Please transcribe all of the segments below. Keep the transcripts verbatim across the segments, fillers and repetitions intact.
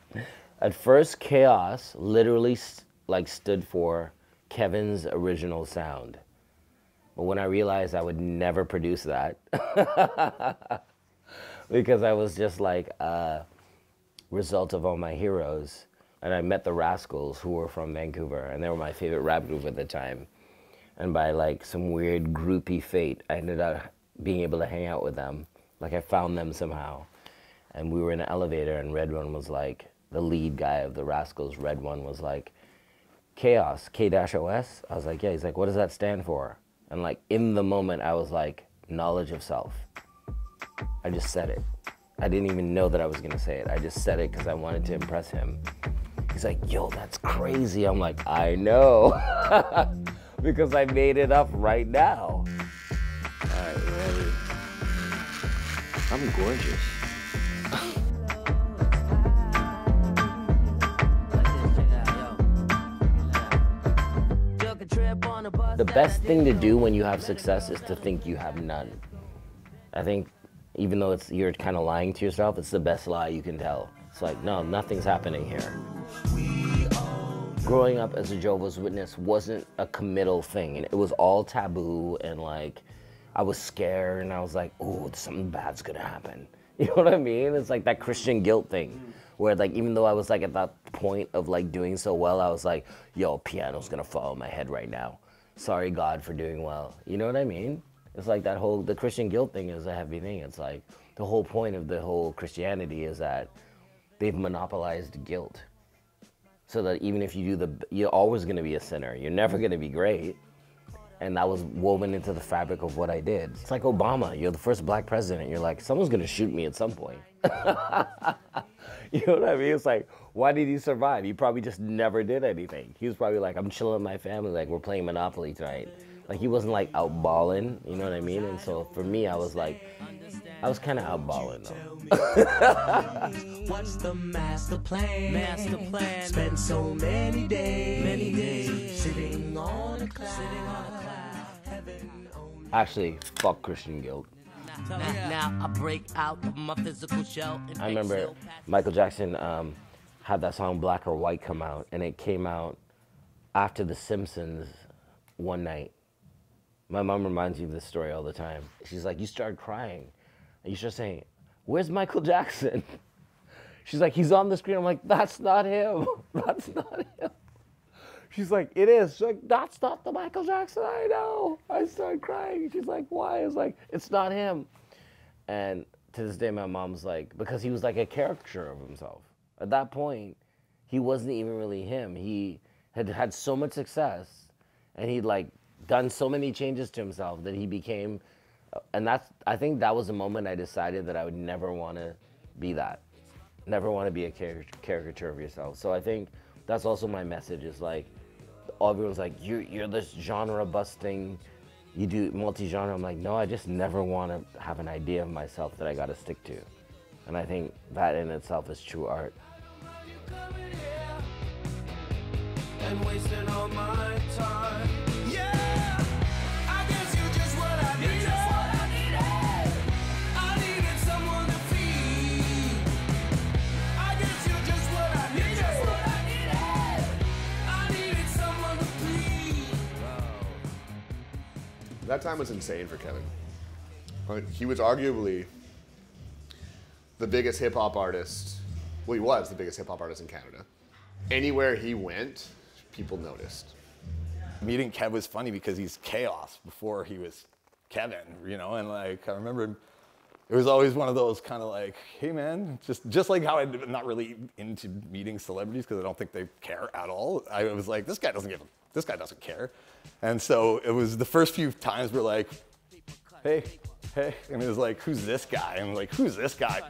At first, Chaos literally like stood for Kevin's original sound. But when I realized I would never produce that, because I was just like a result of all my heroes, and I met the Rascals, who were from Vancouver, and they were my favorite rap group at the time. And by like some weird groupie fate, I ended up being able to hang out with them. Like I found them somehow. And we were in an elevator, and Red One was like, the lead guy of the Rascals, Red One, was like, Chaos, K O S? I was like, yeah. He's like, what does that stand for? And like in the moment, I was like, knowledge of self. I just said it. I didn't even know that I was gonna say it. I just said it because I wanted to impress him. He's like, yo, that's crazy. I'm like, I know. Because I made it up right now. All right, ready? I'm gorgeous. The best thing to do when you have success is to think you have none. I think even though it's you're kind of lying to yourself, it's the best lie you can tell. It's like, no, nothing's happening here. Growing up as a Jehovah's Witness wasn't a committal thing, and it was all taboo, and like, I was scared, and I was like, oh, something bad's gonna happen. You know what I mean? It's like that Christian guilt thing, where like, even though I was like at that point of like doing so well, I was like, yo, piano's gonna fall on my head right now. Sorry, God, for doing well. You know what I mean? It's like that whole, the Christian guilt thing is a heavy thing. It's like, the whole point of the whole Christianity is that they've monopolized guilt. So that even if you do the, you're always gonna be a sinner. You're never gonna be great. And that was woven into the fabric of what I did. It's like Obama, you're the first black president. You're like, someone's gonna shoot me at some point. You know what I mean? It's like, why did he survive? He probably just never did anything. He was probably like, I'm chilling with my family, like we're playing Monopoly tonight. Like he wasn't like out balling, you know what I mean? And so for me, I was like, I was kind of out balling though. What's the master plan? Master plan. Spend so many days, many days sitting on a cloud. Sitting on a cloud. Heaven only. Actually, fuck Christian guilt. Now, now I break out of my physical shell. I remember Michael Jackson um, had that song Black or White come out, and it came out after The Simpsons one night. My mom reminds me of this story all the time. She's like, you started crying, and you start saying, where's Michael Jackson? She's like, he's on the screen. I'm like, that's not him. That's not him. She's like, it is. She's like, that's not the Michael Jackson I know. I started crying. She's like, why? I was like, it's not him. And to this day, my mom's like, because he was like a caricature of himself. At that point, he wasn't even really him. He had had so much success, and he'd like done so many changes to himself that he became, and that's, I think that was the moment I decided that I would never want to be that. Never want to be a caricature of yourself. So I think that's also my message, is like, everyone's like, you're, you're this genre busting, you do multi-genre. I'm like, no, I just never want to have an idea of myself that I got to stick to. And I think that in itself is true art. And wasting all my time. Yeah, I guess you're just what I needed. Just what I needed. I needed someone to feed. I guess you're just what I needed. Just what I needed. I needed someone to please. Wow. That time was insane for Kheaven. Right? He was arguably the biggest hip hop artist. Well, he was the biggest hip hop artist in Canada. Anywhere he went, people noticed. Meeting Kev was funny because he's Chaos before he was Kheaven, you know, and like I remember it was always one of those kind of like, hey man, just just like how I'm not really into meeting celebrities because I don't think they care at all. I was like, this guy doesn't give a, this guy doesn't care. And so it was the first few times we're like, hey, hey, and it was like, who's this guy? And I'm like, who's this guy?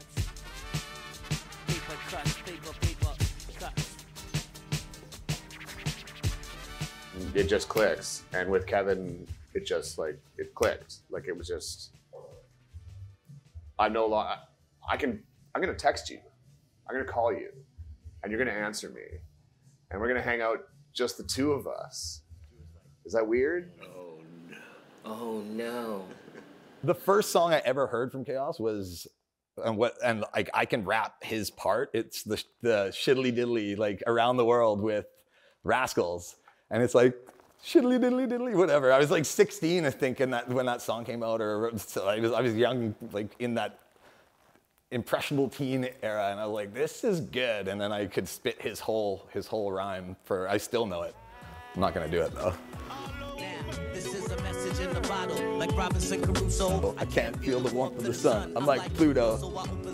It just clicks, and with Kheaven, it just like it clicked. Like it was just, I'm no longer. I can. I'm gonna text you. I'm gonna call you, and you're gonna answer me, and we're gonna hang out just the two of us. Is that weird? Oh no! Oh no! The first song I ever heard from Chaos was and what and like I can rap his part. It's the the shiddly diddly like around the world with Rascals, and it's like shiddly diddly diddly whatever. I was like sixteen, I think, in that when that song came out, or so I was I was young, like in that impressionable teen era, and I was like, this is good. And then I could spit his whole his whole rhyme for. I still know it. I'm not gonna do it though. This is a message in the bottle, like Robinson Crusoe. I can't feel the warmth of the sun. I'm like Pluto.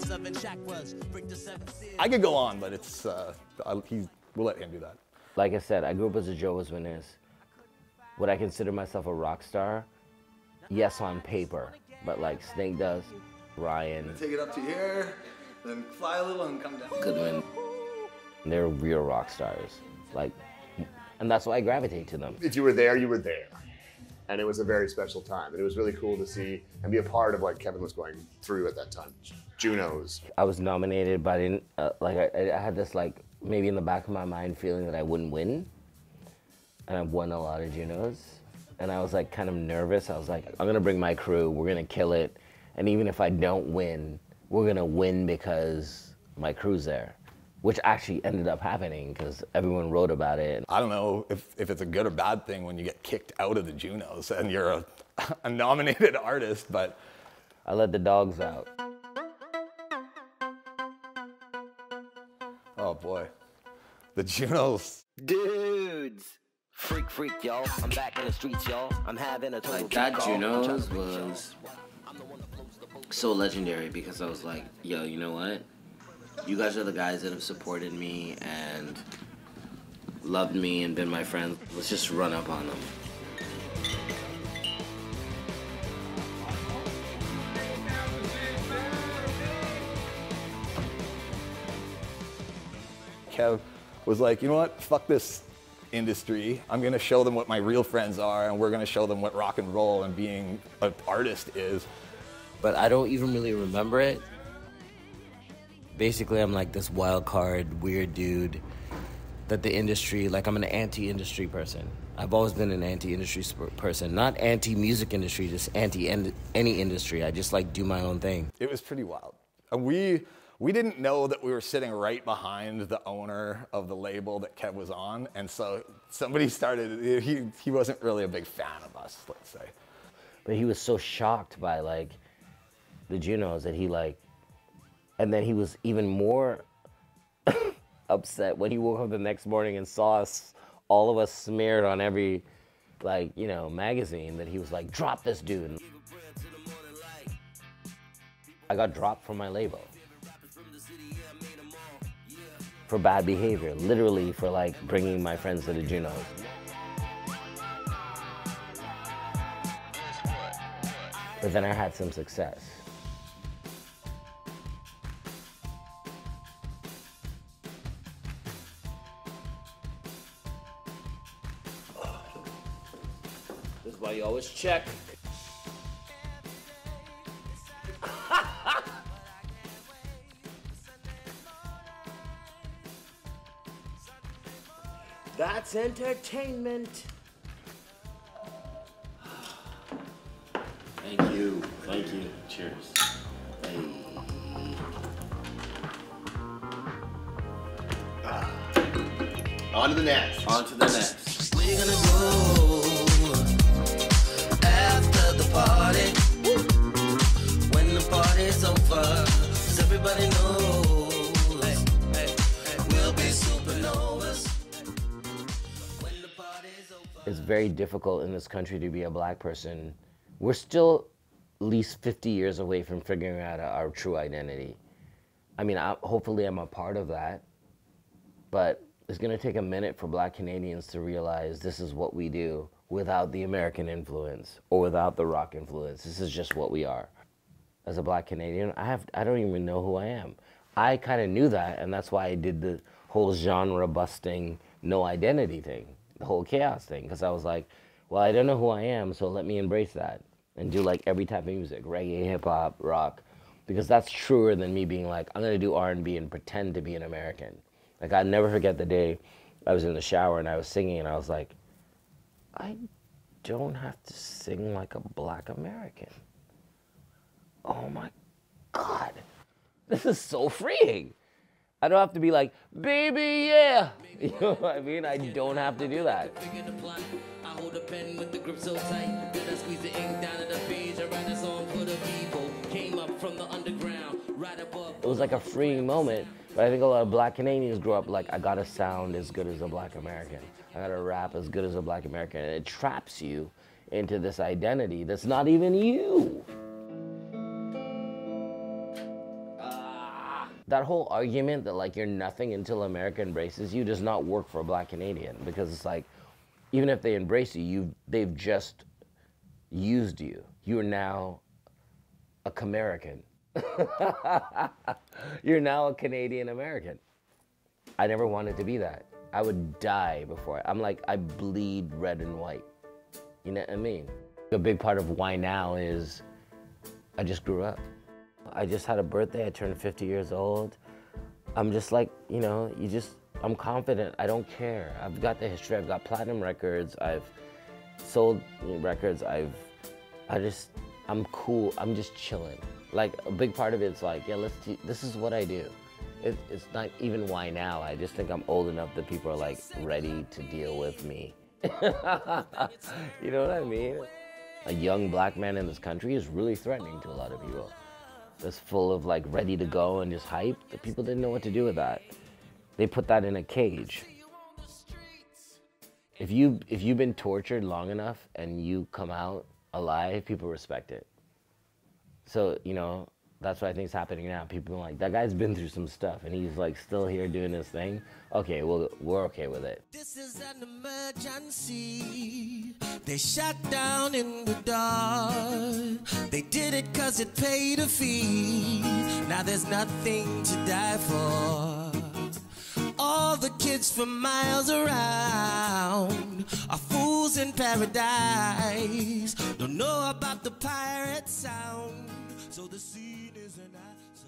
I could go on, but it's uh, I'll, he's, we'll let him do that. Like I said, I grew up as a Jehovah's Witness. Would I consider myself a rock star? Yes, on paper, but like Snake does, Ryan, Take it up to here, then fly a little and come down. Goodwin, they're real rock stars. Like, and that's why I gravitate to them. If you were there, you were there. And it was a very special time. And it was really cool to see and be a part of what Kheaven was going through at that time. Junos. I was nominated, but I didn't, uh, like, I, I had this, like, maybe in the back of my mind feeling that I wouldn't win. And I've won a lot of Junos. And I was, like, kind of nervous. I was like, I'm gonna bring my crew, we're gonna kill it. And even if I don't win, we're gonna win because my crew's there. Which actually ended up happening because everyone wrote about it. I don't know if, if it's a good or bad thing when you get kicked out of the Junos and you're a, a nominated artist, but. I let the dogs out. Oh boy, the Junos. Dudes, freak, freak, y'all. I'm back in the streets, y'all. I'm having a total Like that call. Junos was so legendary because I was like, yo, you know what? You guys are the guys that have supported me and loved me and been my friends. Let's just run up on them. Kev was like, you know what? Fuck this industry. I'm gonna show them what my real friends are, and we're gonna show them what rock and roll and being an artist is. But I don't even really remember it. Basically, I'm like this wild card, weird dude that the industry, like I'm an anti-industry person. I've always been an anti-industry sp- person. Not anti-music industry, just anti-any industry. I just like do my own thing. It was pretty wild. And we we didn't know that we were sitting right behind the owner of the label that Kev was on. And so somebody started, he, he wasn't really a big fan of us, let's say. But he was so shocked by like the Junos that he like, and then he was even more upset when he woke up the next morning and saw us, all of us smeared on every, like, you know, magazine, that he was like, drop this dude. I got dropped from my label for bad behavior, literally for like bringing my friends to the Junos. But then I had some success. This is why you always check. That's entertainment. Thank you. Thank you. Cheers. Hey. On to the next. On to the next. We're gonna go after the party. When the party's over, 'cause everybody knows we'll be supernovas. When the party's over. It's very difficult in this country to be a black person. We're still at least fifty years away from figuring out our true identity. I mean, I, hopefully I'm a part of that, but it's gonna take a minute for black Canadians to realize this is what we do without the American influence or without the rock influence. This is just what we are. As a black Canadian, I have I don't even know who I am. I kind of knew that, and that's why I did the whole genre busting, no identity thing, the whole chaos thing, because I was like, well, I don't know who I am, so let me embrace that and do like every type of music, reggae, hip hop, rock, because that's truer than me being like, I'm gonna do R and B and pretend to be an American. Like, I'd never forget the day I was in the shower and I was singing and I was like, I don't have to sing like a black American. Oh my God. This is so freeing. I don't have to be like, baby, yeah. You know what I mean? I don't have to do that. I hold a pen with the grip so tight that I squeeze the ink down to the page. I write a song for the people. Came up from the underground, right above. It was like a freeing moment, but I think a lot of black Canadians grew up like, I gotta sound as good as a black American. I gotta rap as good as a black American. And it traps you into this identity that's not even you. That whole argument that like you're nothing until America embraces you does not work for a black Canadian, because it's like, even if they embrace you, you they've just used you. You are now a Camerican. You're now a Canadian American. I never wanted to be that. I would die before. I'm like, I bleed red and white. You know what I mean? A big part of why now is I just grew up. I just had a birthday, I turned fifty years old. I'm just like, you know, you just, I'm confident, I don't care. I've got the history, I've got platinum records, I've sold records, I've, I just, I'm cool, I'm just chilling. Like, a big part of it's like, yeah, let's, do, this is what I do. It, it's not even why now, I just think I'm old enough that people are like, ready to deal with me. You know what I mean? A young black man in this country is really threatening to a lot of people. That's full of like ready to go and just hype. The people didn't know what to do with that. They put that in a cage. If you if you've been tortured long enough and you come out alive, people respect it. So, you know, that's what I think is happening now. People are like, that guy's been through some stuff and he's like still here doing his thing. Okay, well, we're okay with it. This is an emergency. They shut down in the dark. They did it cause it paid a fee. Now there's nothing to die for. All the kids from miles around are fools in paradise. Don't know about the pirate sound. So the scene is an asshole.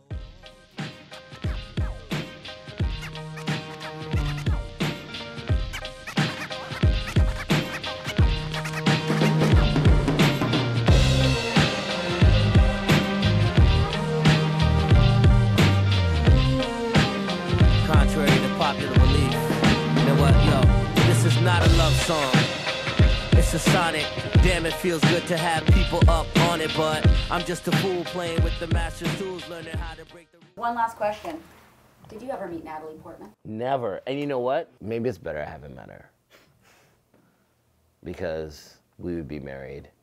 Contrary to popular belief, you know what, yo, this is not a love song. It's a sonic. Damn, it feels good to have people up on it, but I'm just a fool playing with the master's tools, learning how to break the... One last question. Did you ever meet Natalie Portman? Never. And you know what? Maybe it's better I haven't met her. Because we would be married